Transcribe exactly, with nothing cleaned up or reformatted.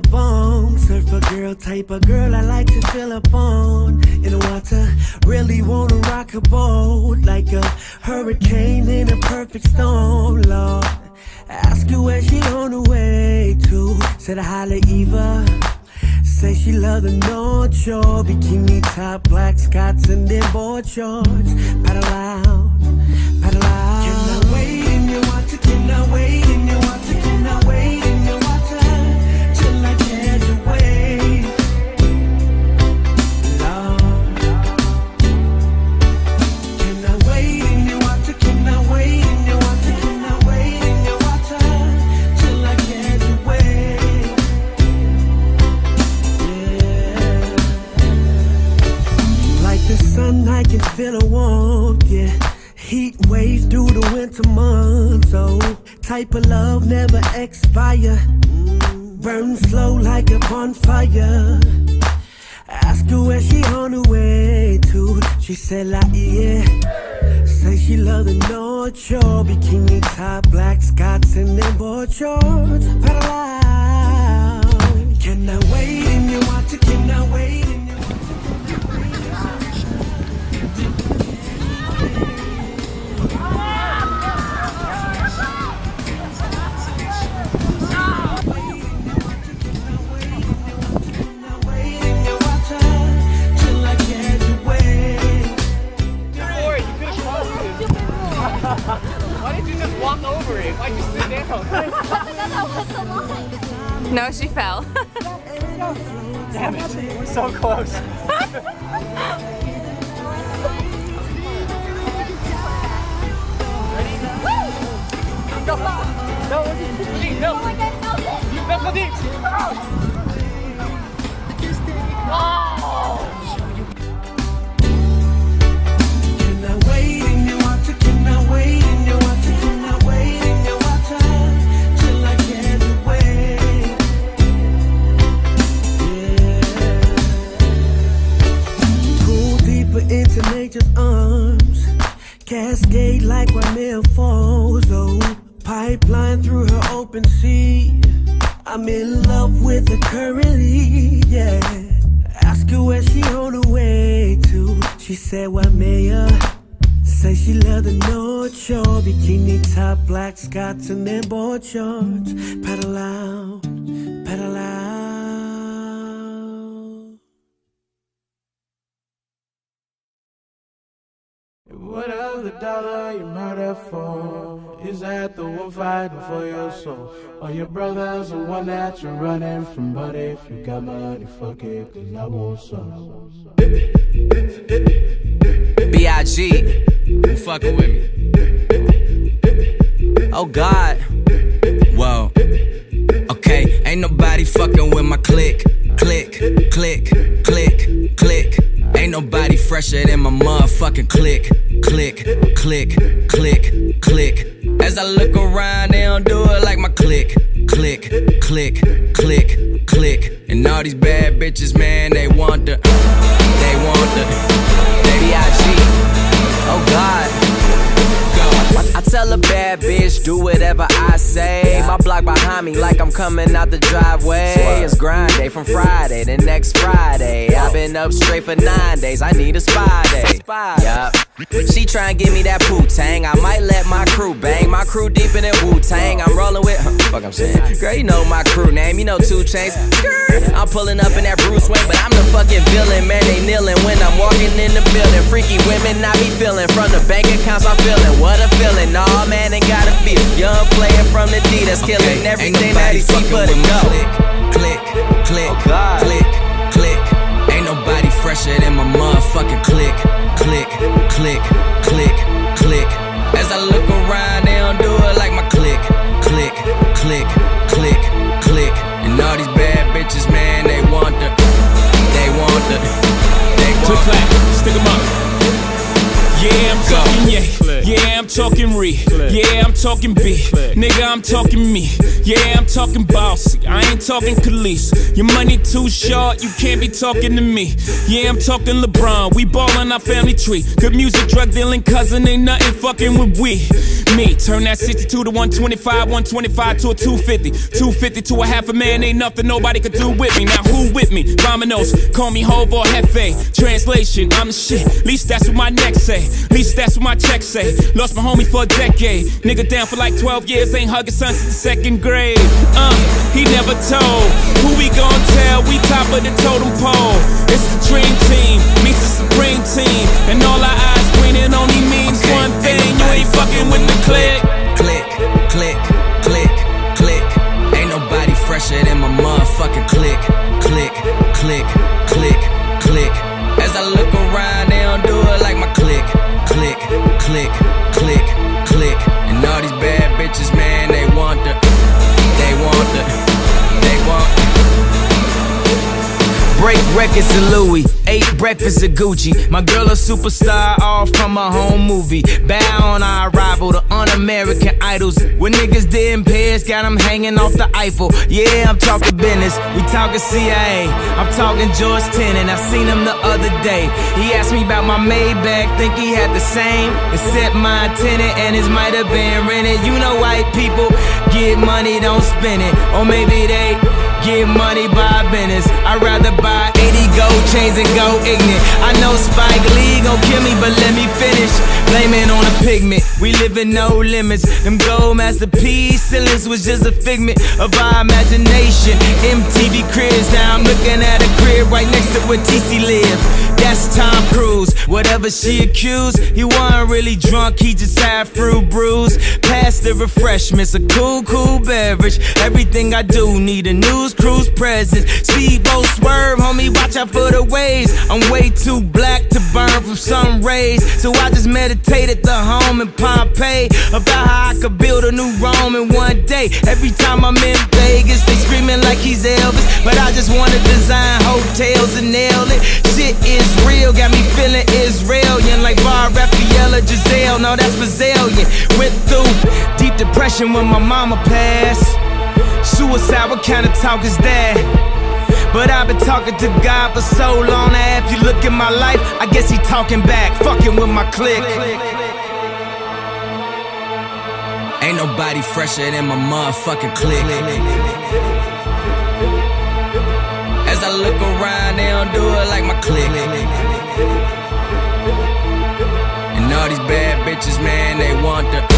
up on. Surfer girl, type of girl I like to fill up on. In the water, really wanna rock a boat like a hurricane in a perfect storm, Lord. Ask her where she on the way to. Said I holla Eva. Say she love the North Shore. Bikini top, black Scots and then board shorts. Paddle out, paddle out. Can I wait in your water? Can I wait in your water? Can I wait in your water till I catch a wave? Lord, can I wait in your water? Can I wait in your water? Can I wait in your water till I catch a wave? Yeah. Like the sun, I can feel a warmth, yeah. Heat waves through the winter months, oh. Type of love never expire. Burn slow like a bonfire. Ask her where she on the way to. She said la yeah. Say she love the North Shore. Bikini top, black Scots and then board shorts. Paddle out. Can I wait in your water? Can I wait in your water? Why did you just walk over it? Why'd you sit down? No, she fell. Damn it, we're so close. Ready? Go! No, no! No, deep! Oh! Can I wait in your water? Can I wait in your water? Can I wait in your water till I catch a wave? Yeah. Pull deeper into nature's arms. Cascade like Rainier Falls, oh. Pipeline through her open sea. I'm in love with her currently, yeah. Ask her where she on the way to. She said, what mayor? Say she love the North Shore. Bikini top, black Scots and then board shorts. Paddle out, paddle out. Whatever the dollar you murder for, is that the one fighting for your soul? Or your brother's the one that you're running from? But if you got money, fuck it, cause I want some. B I G, you fucking with me. Oh God, whoa. Okay, ain't nobody fucking with my click. Click, click, click, click. Ain't nobody fresher than my motherfucking click. Click, click, click, click. As I look around, they don't do it like my click. Click, click, click, click. And all these bad bitches, man, they want the, they want the, B I G. Oh God. I tell a bad bitch, do whatever I say. My block behind me like I'm coming out the driveway. It's grind day from Friday to next Friday. I've been up straight for nine days, I need a spy day. Yup. She try and give me that Wu-Tang. I might let my crew bang. My crew deep in that Wu-Tang. I'm rolling with, huh, fuck I'm saying. Girl, you know my crew name, you know two Chainz. I'm pulling up in that Bruce Wayne, but I'm the fucking villain. Man, they kneeling when I'm walking in the building. Freaky women I be feeling. From the bank accounts I'm feeling. What a feeling. Nah, man, ain't gotta be a young player from the D that's killing okay. Everything that he see but a go. Click, click, click, oh click, click. Ain't nobody fresher than my motherfucking click. Click, click, click, click. As I look around, they don't do it like my click. Click, click, click, click. And all these bad bitches, man, they want the, they want the, they want the. Click, clap, stick 'em up. Yeah, I'm talking, yeah, yeah, I'm talking re. Yeah, I'm talking B. Nigga, I'm talking me. Yeah, I'm talking bossy. I ain't talking Khalees. Your money too short, you can't be talking to me. Yeah, I'm talking LeBron. We ballin' our family tree. Good music, drug dealing, cousin, ain't nothing fucking with we. Me, turn that sixty-two to one twenty-five, one twenty-five to a two fifty. two fifty to a half a man, ain't nothing nobody could do with me. Now who with me? Vamonos, call me Hov or Hefe. Translation, I'm the shit. Least that's what my neck say. Least that's what my check say. Lost my homie for a decade. Nigga down for like twelve years, ain't hugging son since the second grade. Uh, he never told. Who we gon' tell? We top of the totem pole. It's the dream team, meets the supreme team. And all our eyes greenin' only means okay, one thing. You ain't fucking with the click. Click, click, click, click. Ain't nobody fresher than my motherfucking click. Click, click, click, click. As I look around, they don't do it like my click. Click, click, click, click. And all these bad bitches, man, they want the, they want the, they want the. Break records of Louis, ate breakfast at Gucci. My girl a superstar, all from a home movie. Bow on our arrival to un-American idols. When niggas didn't pay us, got them hanging off the Eiffel. Yeah, I'm talking business, we talking C I A. I'm talking George Tenet, I seen him the other day. He asked me about my Maybach, think he had the same. Except my tenant and his might have been rented. You know white people get money, don't spend it. Or maybe they get money by business. I'd rather buy eighty gold chains and go ignorant. I know Spike Lee gon' kill me, but let me finish. Blame it on a pigment, we live in no limits. Them gold masterpiece ceilings was just a figment of our imagination. M T V cribs, now I'm looking at a crib right next to where T C live. That's Tom Cruise, whatever she accused. He wasn't really drunk, he just had fruit brews. Past the refreshments, a cool, cool beverage. Everything I do need a news cruise presence. Speedboat swerve, homie, watch out for the waves. I'm way too black to burn from sun rays. So I just meditate at the home in Pompeii about how I could build a new Rome in one day. Every time I'm in Vegas, they screaming like he's Elvis, but I just wanna design hotels and nail it. Shit is real, got me feeling Israelian, like Bar Raphael or Giselle. No, that's Brazilian. Went through deep depression when my mama passed. Suicide, what kind of talk is that? But I've been talking to God for so long now if you look at my life, I guess he talking back, fucking with my clique. Ain't nobody fresher than my motherfucking clique. As I look around, they don't do it like my clique. And all these bad bitches, man, they want the